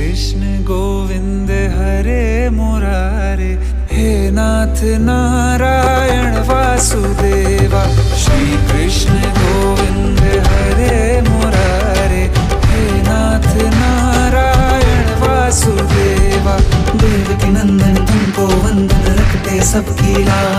कृष्ण गोविंद हरे मुरारे, हे नाथ नारायण वासुदेवा। श्री कृष्ण गोविंद हरे मुरारे, हे नाथ नारायण वासुदेवा। देवकी नंदन तुमको वंदन, रखते सबकी लाज